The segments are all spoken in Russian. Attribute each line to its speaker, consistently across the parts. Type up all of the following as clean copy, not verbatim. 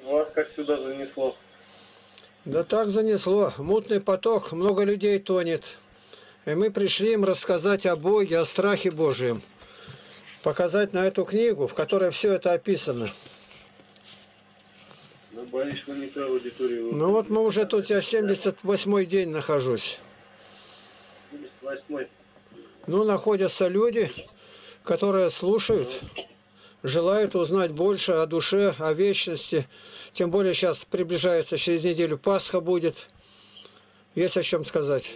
Speaker 1: Вас как сюда занесло?
Speaker 2: Да так занесло. Мутный поток, много людей тонет. И мы пришли им рассказать о Боге, о страхе Божьем. Показать на эту книгу, в которой все это описано.
Speaker 1: Ну, боюсь, вы не той аудитории.
Speaker 2: Ну вот мы уже тут, я 78-й день нахожусь.
Speaker 1: 78-й.
Speaker 2: Ну, находятся люди, которые слушают, желают узнать больше о душе, о вечности. Тем более сейчас приближается, через неделю Пасха будет. Есть о чем сказать.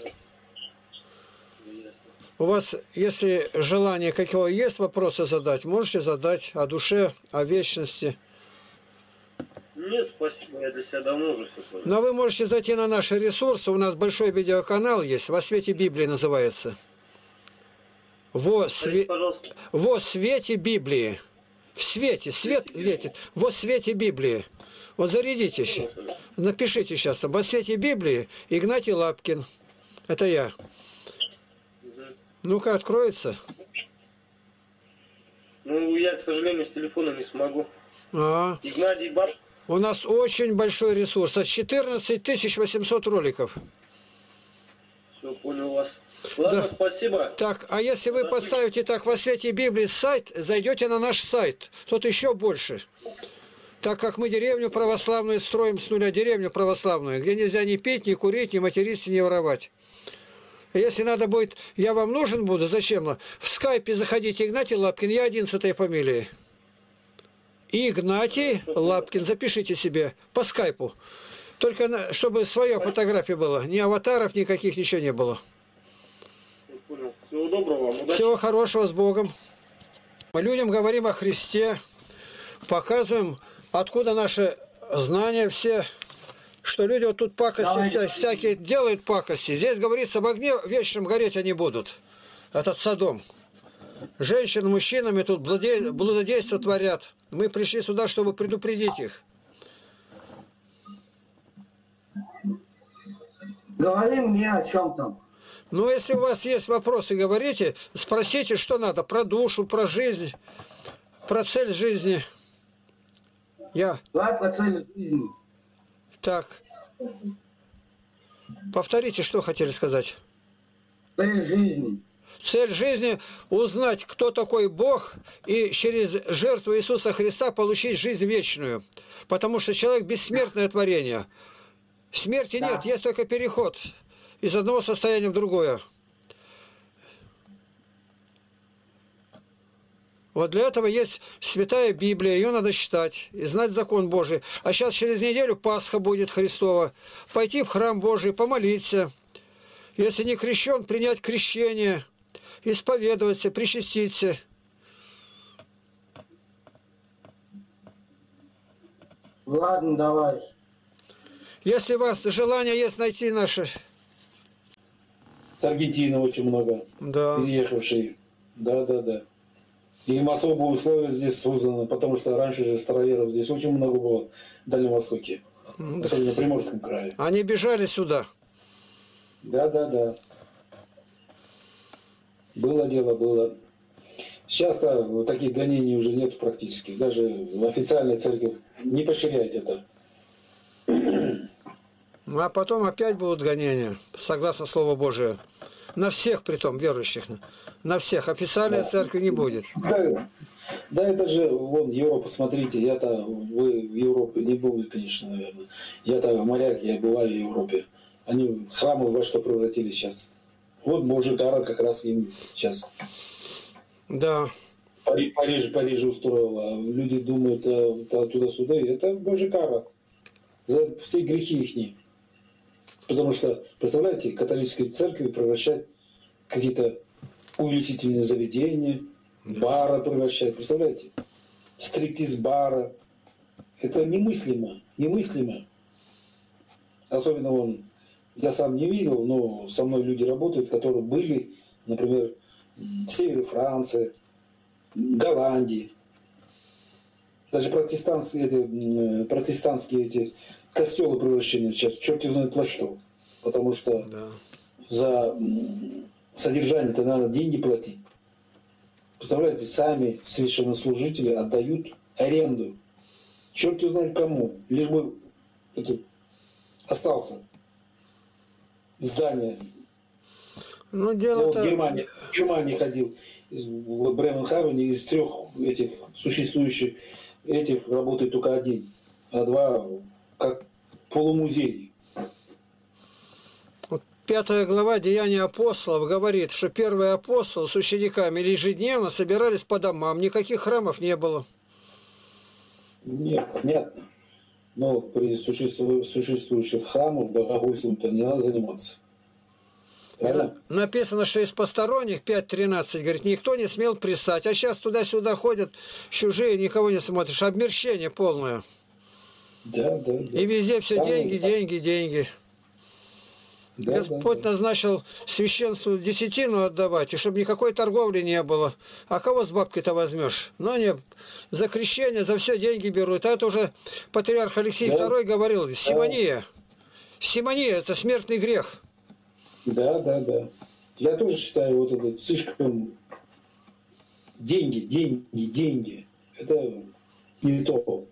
Speaker 2: У вас, если желание какого есть, вопросы задать, можете задать о душе, о вечности.
Speaker 1: Нет, спасибо, я для себя давно уже все понял.
Speaker 2: Но вы можете зайти на наши ресурсы. У нас большой видеоканал есть, «Во свете Библии» называется. Во свете Библии. В свете, свет светит. Во свете Библии. Вот зарядитесь. Напишите сейчас. Во свете Библии Игнатий Лапкин. Это я. Ну-ка, откроется.
Speaker 1: Ну, я, к сожалению, с телефона не смогу. Игнатий Баб.
Speaker 2: У нас очень большой ресурс. От 14 800 роликов.
Speaker 1: Все, понял вас. Ладно, да. Спасибо.
Speaker 2: Так, а если вы поставите так «Во свете Библии» сайт, зайдете на наш сайт, тут еще больше. Так как мы деревню православную строим с нуля, деревню православную, где нельзя ни пить, ни курить, ни материться, ни воровать. Если надо будет, я вам нужен буду, зачем? В скайпе заходите, Игнатий Лапкин, я 11-й фамилии. Игнатий Лапкин, запишите себе по скайпу. Только чтобы своя фотография была, ни аватаров никаких, ничего не было.
Speaker 1: Всего доброго вам, удачи.
Speaker 2: Всего хорошего, с Богом. Мы людям говорим о Христе, показываем, откуда наши знания все, что люди вот тут пакости всякие делают пакости. Здесь говорится, в огне вечном гореть они будут. Этот Содом. Женщин, мужчинами тут блудодейство творят. Мы пришли сюда, чтобы предупредить их.
Speaker 3: Говори мне о чем там.
Speaker 2: Ну, если у вас есть вопросы, говорите, спросите, что надо. Про душу, про жизнь, про цель жизни.
Speaker 3: Давай про цель жизни.
Speaker 2: Так. Повторите, что хотели сказать.
Speaker 3: Цель жизни.
Speaker 2: Цель жизни – узнать, кто такой Бог, и через жертву Иисуса Христа получить жизнь вечную. Потому что человек – бессмертное творение. Смерти нет, есть только переход из одного состояния в другое. Вот для этого есть Святая Библия, ее надо читать и знать закон Божий. А сейчас через неделю Пасха будет Христова. Пойти в храм Божий, помолиться. Если не крещен, принять крещение, исповедоваться, причаститься.
Speaker 3: Ладно, давай.
Speaker 2: Если у вас желание есть найти наши...
Speaker 4: С Аргентины очень много переехавших. Да. И им особые условия здесь созданы, потому что раньше же староверов здесь очень много было в Дальнем Востоке. Особенно в Приморском крае.
Speaker 2: Они бежали сюда.
Speaker 4: Да. Было дело, было. Сейчас-то таких гонений уже нет практически. Даже официальная церковь не поощряет это.
Speaker 2: Ну, а потом опять будут гонения, согласно Слову Божию. На всех, притом, верующих. На всех. Официальной церкви не будет.
Speaker 4: Да, это же, вон, Европа, смотрите. Вы в Европе не были, конечно, наверное. Я-то моряк, я бываю в Европе. Они храмы во что превратились сейчас. Вот Божий кара как раз им сейчас.
Speaker 2: Да.
Speaker 4: Париж устроил. А люди думают туда-сюда. Это Божий кара. За все грехи их. Потому что, представляете, католические церкви превращают какие-то увеселительные заведения, бары превращают. Представляете? Стриптиз-бара. Это немыслимо. Особенно я сам не видел, но со мной люди работают, которые были, например, в севере Франции, Голландии. Даже протестантские эти костелы превращены сейчас, черт знает во что. Потому что за содержание-то надо деньги платить. Представляете, сами священнослужители отдают аренду черт знает кому, лишь бы это остался здание.
Speaker 2: Ну,
Speaker 4: Я
Speaker 2: дело-то...
Speaker 4: в Германии ходил, в Бременхавене, из 3 этих существующих этих работает только 1, а 2 как полумузей.
Speaker 2: 5 глава Деяния апостолов говорит, что первые апостолы с учениками ежедневно собирались по домам, никаких храмов не было.
Speaker 4: Нет, понятно. Но при существующих храмах богохульством-то не надо заниматься. Правильно?
Speaker 2: Написано, что из посторонних 5:13, говорит, никто не смел пристать. А сейчас туда-сюда ходят чужие, никого не смотришь. Обмерщение полное.
Speaker 4: Да.
Speaker 2: И везде все деньги, деньги, деньги.
Speaker 4: Да,
Speaker 2: Господь назначил священству десятину отдавать, и чтобы никакой торговли не было. А кого с бабки-то возьмешь? Но не, за крещение, за все деньги берут. А это уже патриарх Алексей II говорил, симония. Симония – это смертный грех.
Speaker 4: Да. Я тоже считаю, вот это слишком деньги. Это не то.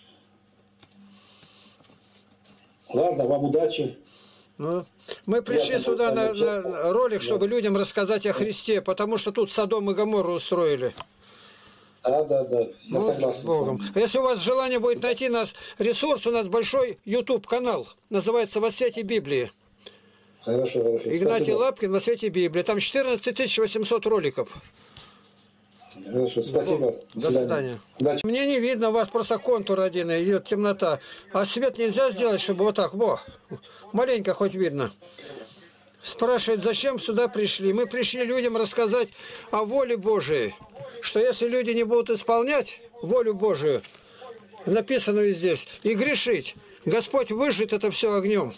Speaker 4: Ладно, вам удачи.
Speaker 2: Ну, мы пришли сюда на ролик, чтобы людям рассказать о Христе, потому что тут Содом и Гоморру устроили.
Speaker 4: Да. Я согласен.
Speaker 2: С Богом. Если у вас желание будет найти нас ресурс, у нас большой YouTube-канал, называется «Во свете Библии».
Speaker 4: Хорошо.
Speaker 2: Игнатий
Speaker 4: Спасибо.
Speaker 2: Лапкин «Во свете Библии». Там 14 800 роликов.
Speaker 4: Хорошо, спасибо.
Speaker 2: До свидания.
Speaker 4: Удачи.
Speaker 2: Мне не видно, у вас просто контур один, идет темнота. А свет нельзя сделать, чтобы вот так, маленько хоть видно. Спрашивает, зачем сюда пришли? Мы пришли людям рассказать о воле Божией. Что если люди не будут исполнять волю Божию, написанную здесь, и грешить, Господь выжжет это все огнем.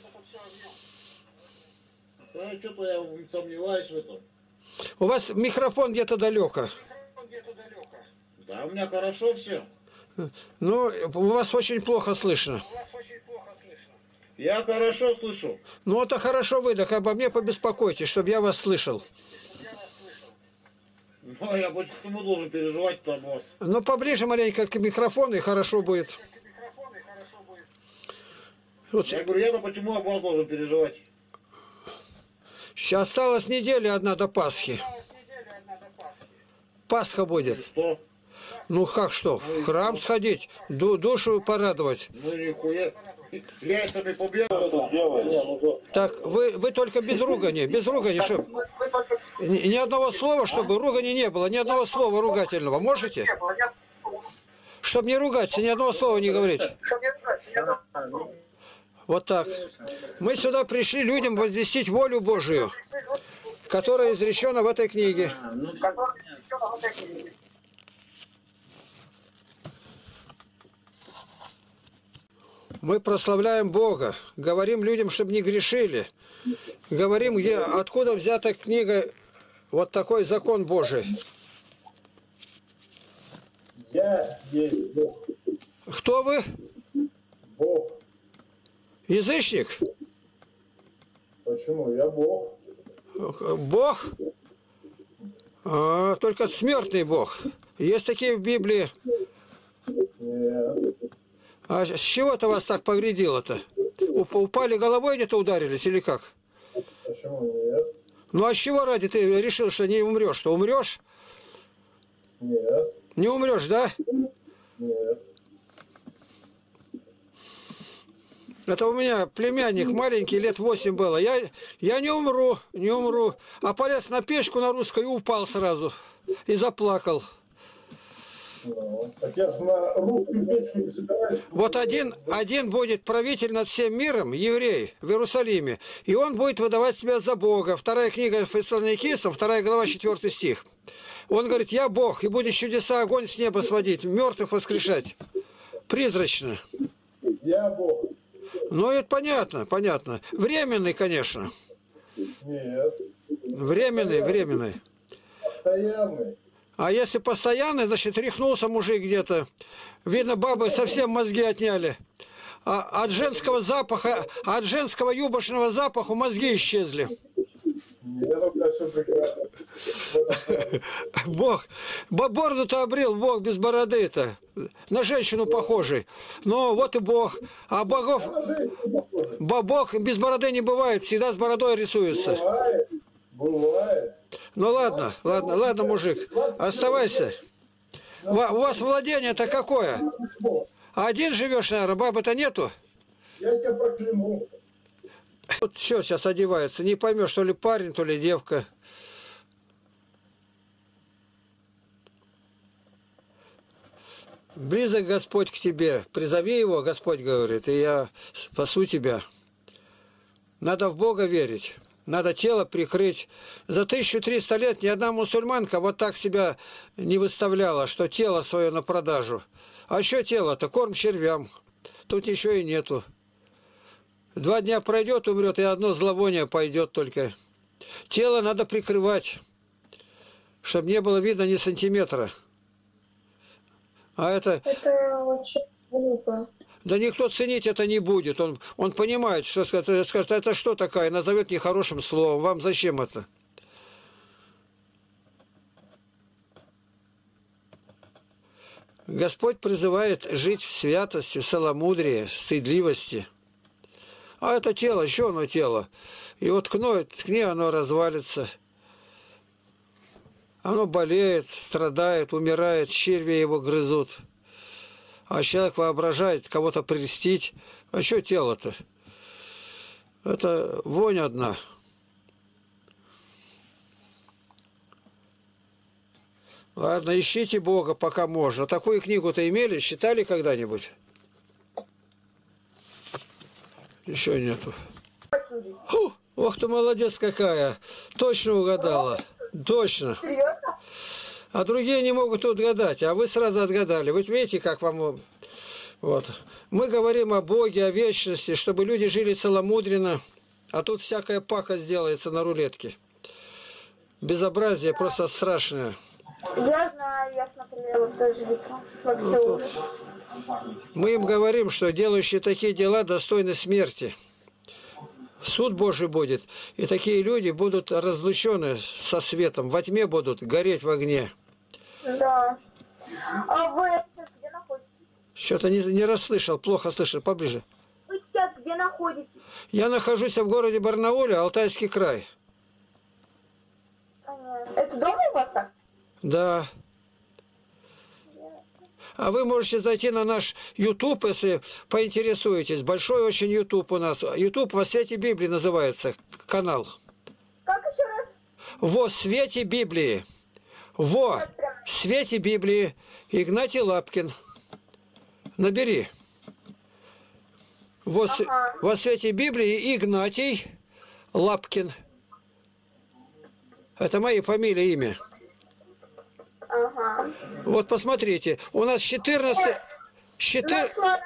Speaker 1: Что-то я сомневаюсь в этом.
Speaker 2: У вас микрофон где-то далеко.
Speaker 1: Да, у меня хорошо все.
Speaker 2: Ну, у вас очень плохо слышно.
Speaker 1: Я хорошо слышу.
Speaker 2: Ну, это хорошо вы, так обо мне побеспокойтесь, чтобы я вас слышал.
Speaker 1: Ну, я почему должен переживать-то об вас?
Speaker 2: Ну, поближе маленько к микрофону, и хорошо будет. Вот,
Speaker 1: Я говорю, я-то почему об вас должен переживать?
Speaker 2: сейчас осталась неделя одна до Пасхи. Пасха будет.
Speaker 1: Что?
Speaker 2: Ну, как что? В храм сходить, душу порадовать.
Speaker 1: Ну, нихуя. Яйцами побегал.
Speaker 2: Так, вы только без ругани, чтоб... Ни одного слова, чтобы ругани не было, ни одного слова ругательного. Можете? Чтобы не ругаться, ни одного слова не говорить. Вот так. Мы сюда пришли людям возвестить волю Божию, которая изречена в этой книге. Мы прославляем Бога, говорим людям, чтобы не грешили. Говорим, откуда взята книга, вот такой закон Божий.
Speaker 5: Я есть Бог.
Speaker 2: Кто вы?
Speaker 5: Бог.
Speaker 2: Язычник?
Speaker 5: Почему? Я Бог.
Speaker 2: Бог? Только смертный Бог. Есть такие в Библии.
Speaker 5: Нет.
Speaker 2: А с чего-то вас так повредило-то? Упали головой где-то ударились или как?
Speaker 5: Почему нет?
Speaker 2: Ну а с чего ради ты решил, что не умрешь? Что умрешь?
Speaker 5: Нет.
Speaker 2: Не умрешь, да?
Speaker 5: Нет.
Speaker 2: Это у меня племянник маленький, лет 8 было. Я не умру. А полез на печку на русской и упал сразу. И заплакал.
Speaker 5: Ну, так я же на русскую печку не собираюсь.
Speaker 2: Вот один будет правитель над всем миром, еврей, в Иерусалиме. И он будет выдавать себя за Бога. 2 книга Фессалоникийцам, 2 глава, 4 стих. Он говорит, я Бог, и будешь чудеса огонь с неба сводить, мертвых воскрешать. Призрачно.
Speaker 5: Я Бог.
Speaker 2: Ну, это понятно. Временный, конечно.
Speaker 5: Нет.
Speaker 2: Временный.
Speaker 5: Постоянный.
Speaker 2: А если постоянный, значит, рехнулся мужик где-то. Видно, бабы совсем мозги отняли. А от женского запаха, от женского юбошного запаха мозги исчезли.
Speaker 5: Я только все прекрасно.
Speaker 2: Бог, бороду-то обрел, Бог без бороды-то. На женщину похожий. Но вот и Бог. А богов, Бог без бороды не бывает, всегда с бородой рисуется.
Speaker 5: Бывает, бывает.
Speaker 2: Ну ладно, мужик, оставайся. У вас владение-то какое? Один живешь, наверное, бабы-то нету?
Speaker 5: Я тебя прокляну.
Speaker 2: Вот все сейчас одевается, не поймешь, то ли парень, то ли девка. Близок Господь к тебе, призови его, Господь говорит, и я спасу тебя. Надо в Бога верить, надо тело прикрыть. За 1300 лет ни одна мусульманка вот так себя не выставляла, что тело свое на продажу. А что тело-то? Корм червям. Тут ничего и нету. 2 дня пройдет, умрет, и одно зловоние пойдет только. Тело надо прикрывать, чтобы не было видно ни сантиметра. А это
Speaker 6: очень глупо.
Speaker 2: Да никто ценить это не будет. Он понимает, что скажет, это что такое, назовет нехорошим словом. Вам зачем это? Господь призывает жить в святости, в целомудрии, в стыдливости. А это тело, еще оно тело. И вот ткни, оно развалится. Оно болеет, страдает, умирает, черви его грызут. А человек воображает кого-то прельстить. А что тело-то? Это вонь одна. Ладно, ищите Бога, пока можно. Такую книгу-то имели, читали когда-нибудь? Еще нету. Ох ты, молодец какая. Точно угадала. Точно.
Speaker 6: Серьезно?
Speaker 2: А другие не могут отгадать, а вы сразу отгадали. Вы видите, как вам... Вот. Мы говорим о Боге, о вечности, чтобы люди жили целомудренно, а тут всякая пакость делается на рулетке. Безобразие просто страшное.
Speaker 6: Я знаю, я смотрела, тоже видела. Вообще
Speaker 2: Вот
Speaker 6: ужас.
Speaker 2: мы им говорим, что делающие такие дела достойны смерти. Суд Божий будет, и такие люди будут разлучены со светом, во тьме будут гореть в огне.
Speaker 6: Да. А вы сейчас где находитесь?
Speaker 2: Что-то не расслышал, плохо слышал, поближе.
Speaker 6: Вы сейчас где находитесь?
Speaker 2: Я нахожусь в городе Барнауле, Алтайский край.
Speaker 6: Понятно. Это дома у вас так?
Speaker 2: Да. А вы можете зайти на наш YouTube, если поинтересуетесь. Большой очень YouTube у нас. YouTube «Во свете Библии» называется канал.
Speaker 6: Как еще раз?
Speaker 2: «Во свете Библии». «Во свете Библии». Игнатий Лапкин. Набери. «Во свете Библии» Игнатий Лапкин. Это моя фамилия, имя.
Speaker 6: Ага.
Speaker 2: Вот посмотрите, у нас 14
Speaker 6: Нашла.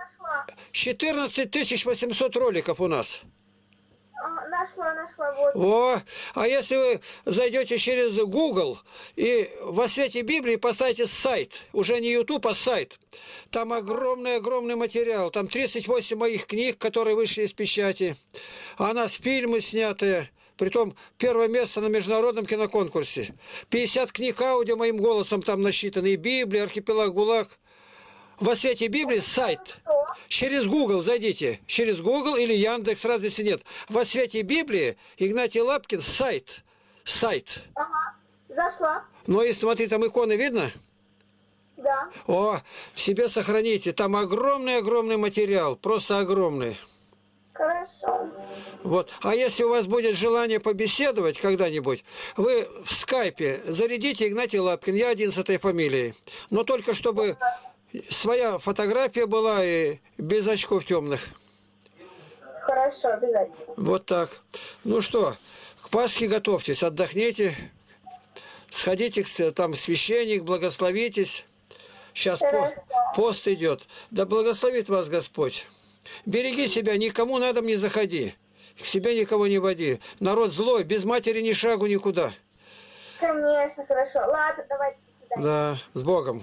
Speaker 2: 800 роликов у нас.
Speaker 6: Нашла, вот.
Speaker 2: О, а если вы зайдете через Google и во свете Библии поставите сайт, уже не YouTube, а сайт, там огромный материал, там 38 моих книг, которые вышли из печати, а у нас фильмы снятые. Притом первое место на международном киноконкурсе. 50 книг аудио моим голосом там насчитаны. И Библия, Архипелаг ГУЛАГ. Во свете Библии сайт. Через Google зайдите. Через Google или Яндекс, разницы нет. Во свете Библии Игнатий Лапкин сайт. Сайт.
Speaker 6: Ага. Зашла.
Speaker 2: Ну и смотри, там иконы видно?
Speaker 6: Да.
Speaker 2: О, себе сохраните. Там огромный материал. Просто огромный.
Speaker 6: Хорошо.
Speaker 2: Вот. А если у вас будет желание побеседовать когда-нибудь, вы в скайпе зарядите Игнатий Лапкин, я один с этой фамилией. Но только чтобы своя фотография была и без очков темных.
Speaker 6: Хорошо, обязательно.
Speaker 2: Вот так. Ну что, к Пасхе готовьтесь, отдохните, сходите, там священник, благословитесь. Сейчас пост идет. Да благословит вас Господь. Береги себя, никому на дом не заходи. К себе никого не води. Народ злой, без матери ни шагу никуда.
Speaker 6: Конечно, хорошо. Ладно, давайте, до свидания.
Speaker 2: Да, с Богом.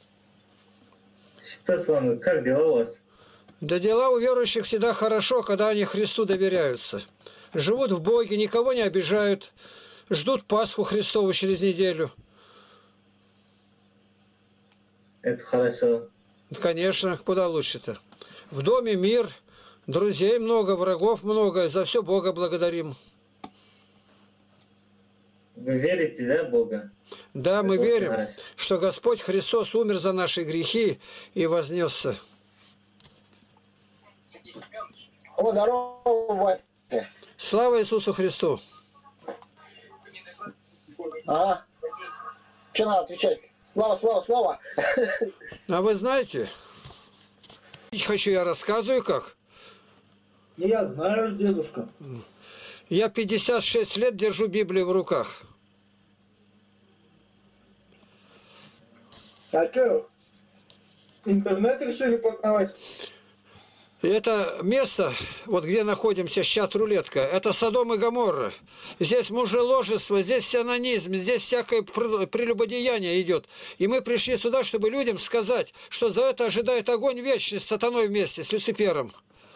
Speaker 1: Что с вами? Как дела у вас?
Speaker 2: Да дела у верующих всегда хорошо, когда они Христу доверяются. Живут в Боге, никого не обижают. Ждут Пасху Христову через неделю.
Speaker 1: Это хорошо.
Speaker 2: Конечно, куда лучше-то. В доме мир, друзей много, врагов много. За все Бога благодарим.
Speaker 1: Вы верите, да, в Бога?
Speaker 2: Да, мы
Speaker 1: Это
Speaker 2: верим,
Speaker 1: хорошо.
Speaker 2: что Господь Христос умер за наши грехи и вознесся.
Speaker 7: О, здорово, батя.
Speaker 2: Слава Иисусу Христу!
Speaker 7: Ага. Что надо отвечать? Слава, слава, слава.
Speaker 2: А вы знаете, хочу я рассказываю как.
Speaker 5: Я знаю, дедушка.
Speaker 2: Я 56 лет держу Библию в руках.
Speaker 5: А что, интернет решили познавать?
Speaker 2: И это место, вот где находимся, сейчас рулетка, это Содом и Гоморра. Здесь мужеложество, здесь сиононизм, здесь всякое прелюбодеяние идет. И мы пришли сюда, чтобы людям сказать, что за это ожидает огонь вечный с сатаной вместе, с Люцифером.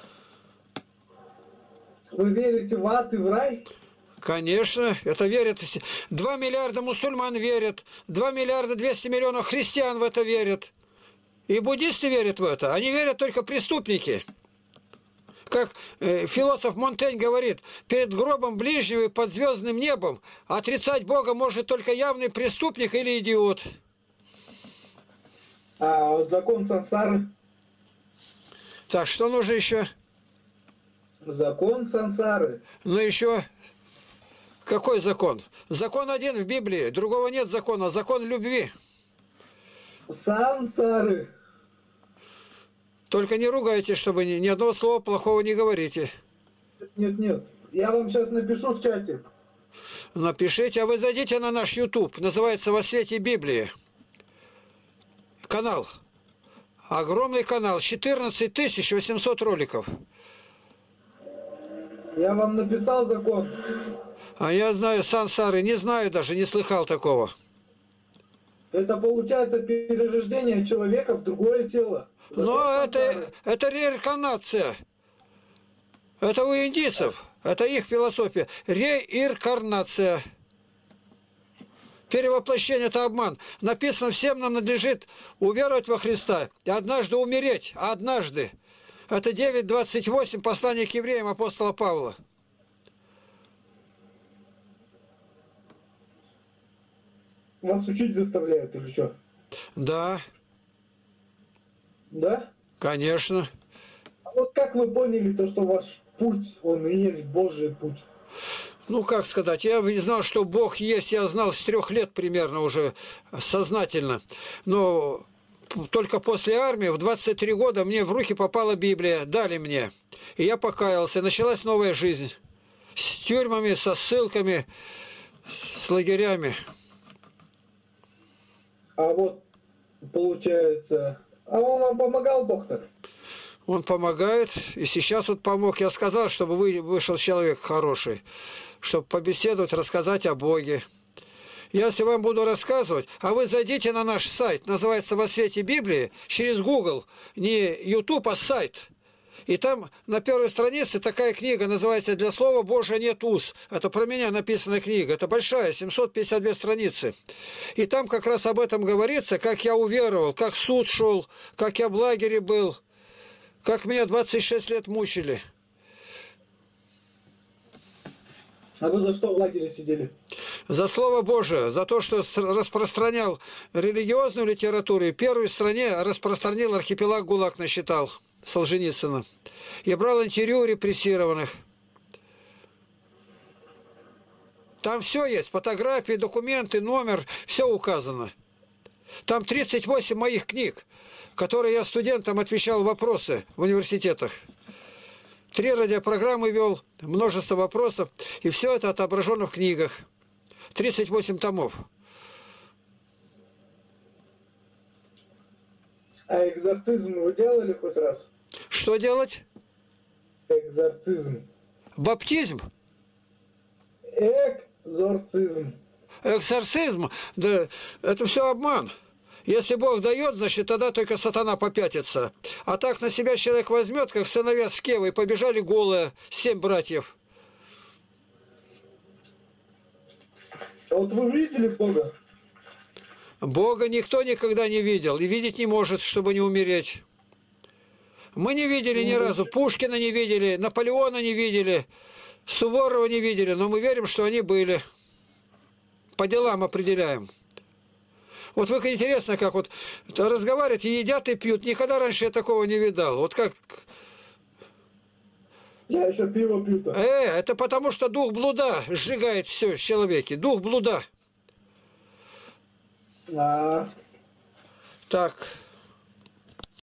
Speaker 5: Вы верите в ад и в рай?
Speaker 2: Конечно, это верят. 2 миллиарда мусульман верят, 2 миллиарда 200 миллионов христиан в это верят. И буддисты верят в это. Они верят только преступники. Как философ Монтень говорит, перед гробом ближнего и под звездным небом отрицать Бога может только явный преступник или идиот.
Speaker 5: А закон сансары?
Speaker 2: Так, что нужно еще?
Speaker 5: Закон сансары.
Speaker 2: Ну еще, какой закон? Закон один в Библии, другого нет закона, закон любви.
Speaker 5: Сансары.
Speaker 2: Только не ругайте, чтобы ни одного слова плохого не говорите.
Speaker 5: Нет, нет. Я вам сейчас напишу в чате.
Speaker 2: Напишите, а вы зайдите на наш YouTube, называется «Во свете Библии». Канал. Огромный канал, 14 800 роликов.
Speaker 5: Я вам написал закон.
Speaker 2: А я знаю сансары, не знаю даже, не слыхал такого.
Speaker 5: Это получается перерождение человека в другое тело.
Speaker 2: Но
Speaker 5: Закон сансары.
Speaker 2: это реинкарнация. Это у индийцев. Это их философия. Реинкарнация. Перевоплощение – это обман. Написано, всем нам надлежит уверовать во Христа и однажды умереть. Однажды. Это 9:28, послание к евреям апостола Павла.
Speaker 5: Вас учить заставляют или что?
Speaker 2: Да,
Speaker 5: Да?
Speaker 2: конечно.
Speaker 5: А вот как вы поняли то, что ваш путь, он и есть Божий путь?
Speaker 2: Ну, как сказать, я знал, что Бог есть, я знал с 3 лет примерно уже сознательно. Но только после армии в 23 года мне в руки попала Библия, дали мне. И я покаялся, началась новая жизнь. С тюрьмами, со ссылками, с лагерями.
Speaker 5: А вот, получается... А он вам помогал, Бог-то?
Speaker 2: Он помогает, и сейчас вот помог. Я сказал, чтобы вышел человек хороший, чтобы побеседовать, рассказать о Боге. Если вам буду рассказывать, а вы зайдите на наш сайт, называется «Во свете Библии», через Google, не YouTube, а сайт. И там на первой странице такая книга называется «Для слова Божия нет уз». Это про меня написанная книга. Это большая, 752 страницы. И там как раз об этом говорится, как я уверовал, как суд шел, как я в лагере был, как меня 26 лет мучили.
Speaker 5: А вы за что в лагере сидели?
Speaker 2: За Слово Божие, за то, что распространял религиозную литературу. И в первой стране распространил архипелаг ГУЛАГ, насчитал Солженицына. Я брал интервью у репрессированных. Там все есть, фотографии, документы, номер, все указано. Там 38 моих книг, которые я студентам отвечал вопросы в университетах. 3 радиопрограммы вел, множество вопросов, и все это отображено в книгах. 38 томов.
Speaker 5: А экзорцизм вы делали хоть раз?
Speaker 2: Что делать?
Speaker 5: Экзорцизм.
Speaker 2: Баптизм?
Speaker 5: Экзорцизм.
Speaker 2: Экзорцизм? Да это все обман. Если Бог дает, значит, тогда только сатана попятится. А так на себя человек возьмет, как сыновья Скевы, и побежали голые 7 братьев.
Speaker 5: А вот вы видели Бога?
Speaker 2: Бога никто никогда не видел и видеть не может, чтобы не умереть. Мы не видели ни разу, Пушкина не видели, Наполеона не видели, Суворова не видели, но мы верим, что они были. По делам определяем. Вот вы интересно, как вот разговаривают, и едят, и пьют. Никогда раньше я такого не видал. Вот как...
Speaker 5: Я еще пиво пью-то.
Speaker 2: Это потому, что дух блуда сжигает все в человеке. Дух блуда.
Speaker 5: А.
Speaker 2: Так.